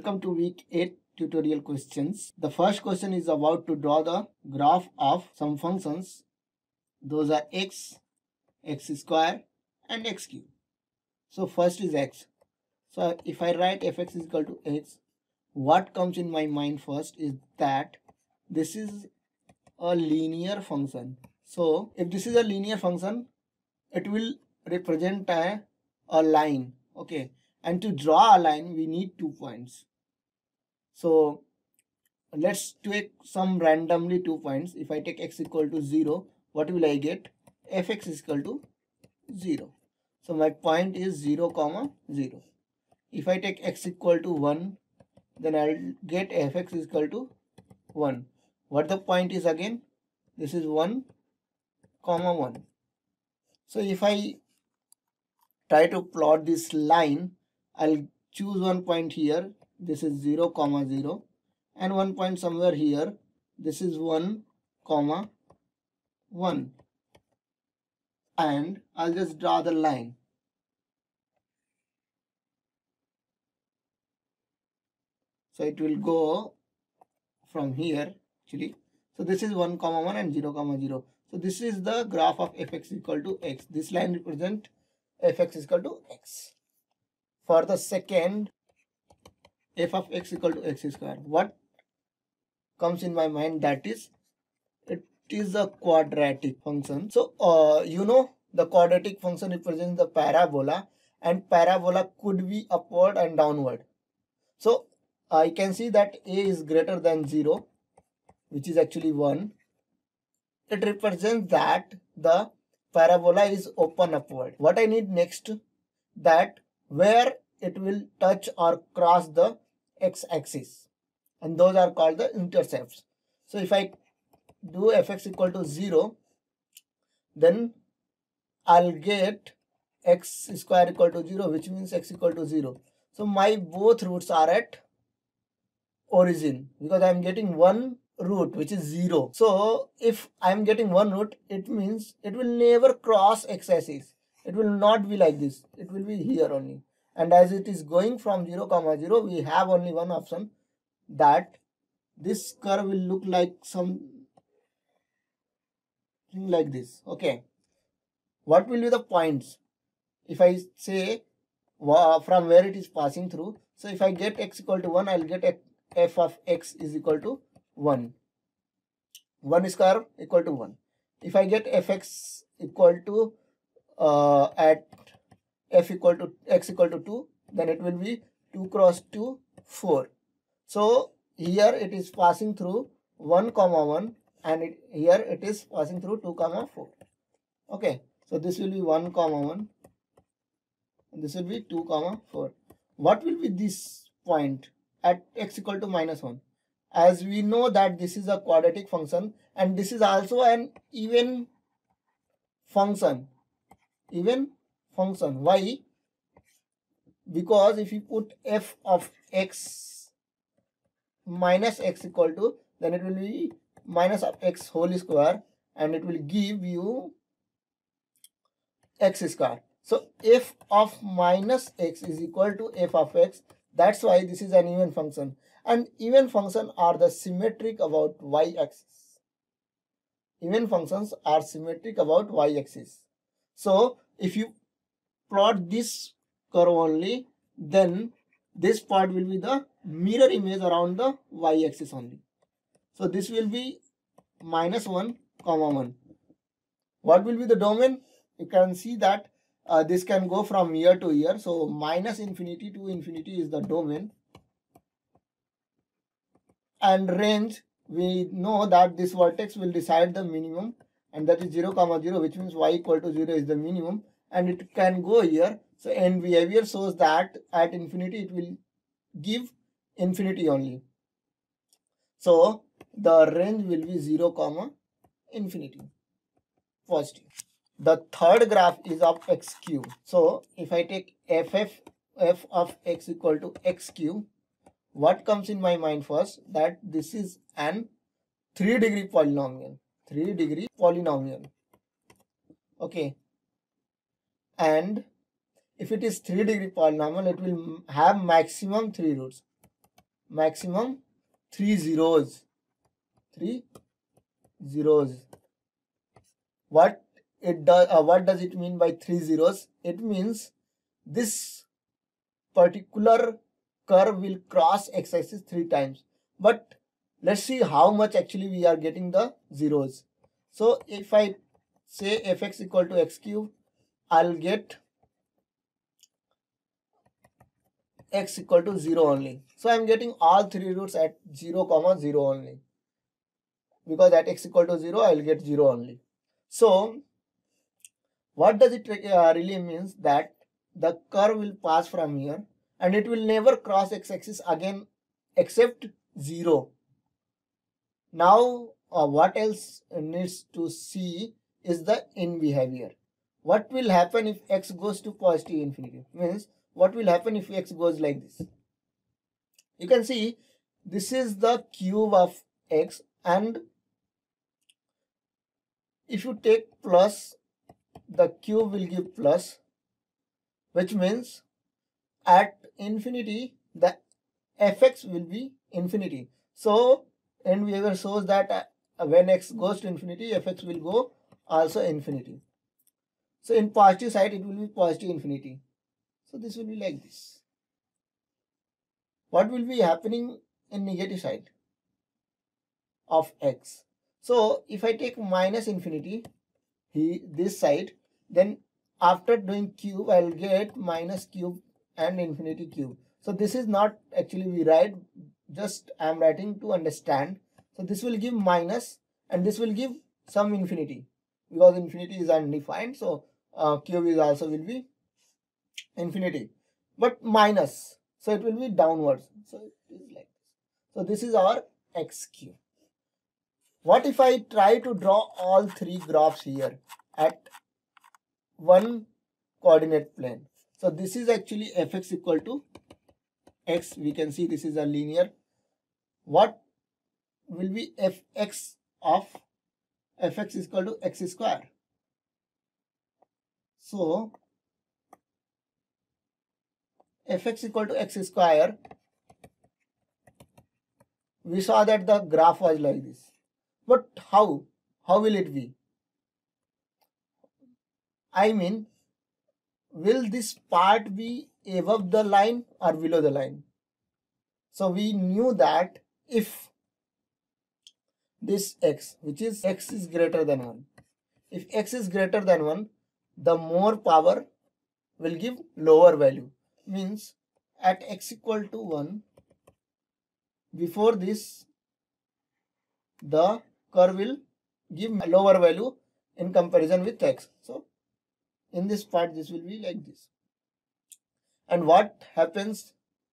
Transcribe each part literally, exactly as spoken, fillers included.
Welcome to week eight tutorial questions. The first question is about to draw the graph of some functions. Those are x, x square and x cube. So first is x. So if I write fx is equal to x, what comes in my mind first is that this is a linear function. So if this is a linear function, it will represent a, a line. Okay. And to draw a line, we need two points. So let's take some randomly two points. If I take x equal to zero, what will I get? Fx is equal to zero. So my point is zero comma zero. If I take x equal to one, then I'll get fx is equal to one. What the point is again? This is one comma one. So if I try to plot this line, I'll choose one point here. This is zero comma zero, and one point somewhere here. This is one comma one, and I'll just draw the line. So it will go from here actually. So this is one comma one and zero comma zero. So this is the graph of fx equal to x. This line represents fx is equal to x. For the second, f of x equal to x square, what comes in my mind? That is, it is a quadratic function. So uh, you know the quadratic function represents the parabola, and parabola could be upward and downward. So I can see that a is greater than zero, which is actually one. It represents that the parabola is open upward. What I need next, that where it will touch or cross the x-axis, and those are called the intercepts. So if I do fx equal to zero, then I'll get x square equal to zero, which means x equal to zero. So my both roots are at origin because I'm getting one root which is zero. So if I'm getting one root, it means it will never cross x-axis. It will not be like this. It will be here only. And as it is going from zero comma zero, we have only one option, that this curve will look like something like this. Okay. What will be the points? If I say from where it is passing through, so if I get x equal to one, I'll get f of x is equal to one. one square equal to one. If I get fx equal to uh, at f equal to x equal to two, then it will be two cross two, four. So here it is passing through one comma one, and it, here it is passing through two comma four. Okay, so this will be one comma one, and this will be two comma four. What will be this point at x equal to minus one? As we know that this is a quadratic function, and this is also an even function. Even function. Why? Because if you put f of x minus x equal to, then it will be minus of x whole square, and it will give you x square. So f of minus x is equal to f of x. That's why this is an even function. And even functions are the symmetric about y-axis. Even functions are symmetric about y-axis. So if you plot this curve only, then this part will be the mirror image around the y-axis only. So this will be minus one comma one. What will be the domain? You can see that uh, this can go from here to here. So minus infinity to infinity is the domain. And range, we know that this vertex will decide the minimum, and that is zero comma zero, which means y equal to zero is the minimum, and it can go here. So end behavior shows that at infinity it will give infinity only. So the range will be zero comma infinity, positive. The third graph is of x cube. So if I take ff f of x equal to x cube, what comes in my mind first? That this is an three degree polynomial. three degree polynomial. Okay. And if it is three degree polynomial, it will have maximum three roots. maximum three zeros. Three zeros. What it does? Uh, what does it mean by three zeros? It means this particular curve will cross x-axis three times. But let's see how much actually we are getting the zeros. So if I say fx equal to x cube, I'll get x equal to zero only. So I'm getting all three roots at zero comma zero only, because at x equal to zero I'll get zero only. So what does it uh, really means? That the curve will pass from here and it will never cross x-axis again except zero. Now uh, what else needs to see is the in behavior. What will happen if x goes to positive infinity? Means what will happen if x goes like this? You can see this is the cube of x, and if you take plus, the cube will give plus, which means at infinity the fx will be infinity. So end behavior shows that uh, when x goes to infinity, fx will go also infinity. So in positive side it will be positive infinity. So this will be like this. What will be happening in negative side of x? So if I take minus infinity he this side, then after doing cube I will get minus cube and infinity cube. So this is not actually we write, just I am writing to understand. So this will give minus and this will give some infinity, because infinity is undefined. So uh, cube is also will be infinity, but minus, so it will be downwards. So it is like this. So this is our x cube. What if I try to draw all three graphs here at one coordinate plane? So this is actually fx equal to x. We can see this is a linear. What will be fx of fx is equal to x square? So fx equal to x square, we saw that the graph was like this. But how? How will it be? I mean, will this part be above the line or below the line? So we knew that if this x, which is x is greater than one, if x is greater than one, the more power will give lower value. Means at x equal to one, before this the curve will give lower value in comparison with x. So in this part this will be like this. And what happens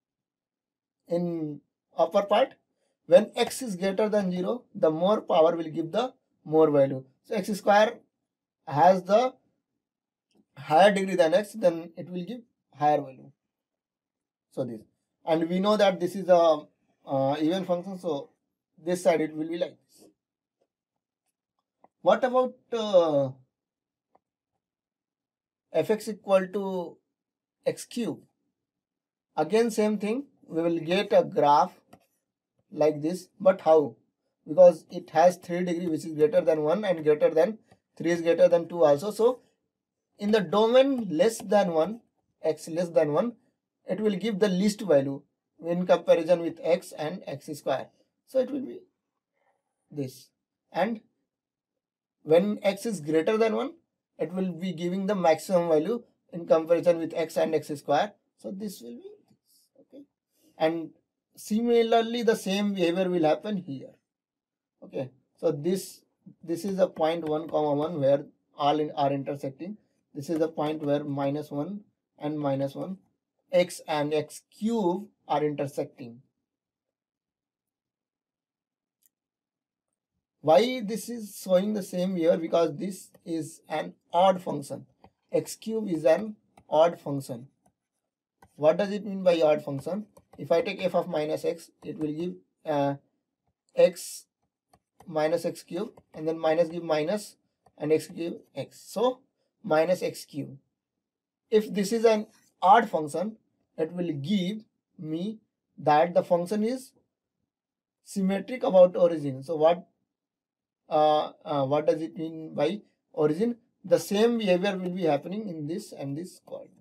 in upper part? When x is greater than zero, the more power will give the more value. So x square has the higher degree than x, then it will give higher value. So this, and we know that this is a uh, even function, so this side it will be like this. What about uh, fx equal to x cube? Again same thing, we will get a graph like this. But how? Because it has three degree, which is greater than one, and greater than three is greater than two also. So in the domain less than one, x less than one, it will give the least value in comparison with x and x square. So it will be this. And when x is greater than one, it will be giving the maximum value in comparison with x and x square. So this will be this. Okay. And similarly the same behavior will happen here. Okay. So this this is a point one comma one where all in, are intersecting. This is the point where minus one and minus one, x and x cube are intersecting. Why this is showing the same here? Because this is an odd function. X cube is an odd function. What does it mean by odd function? If I take f of minus x, it will give uh, x minus x cube, and then minus give minus and x give x. So minus x cube. If this is an odd function, it will give me that the function is symmetric about origin. So what uh, uh, what does it mean by origin? The same behavior will be happening in this and this coordinate.